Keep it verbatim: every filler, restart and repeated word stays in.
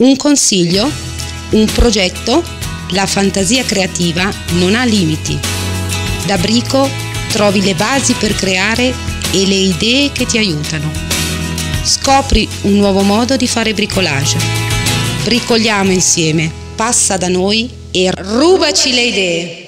Un consiglio? Un progetto? La fantasia creativa non ha limiti. Da Brico trovi le basi per creare e le idee che ti aiutano. Scopri un nuovo modo di fare bricolage. Bricoliamo insieme. Passa da noi e rubaci le idee.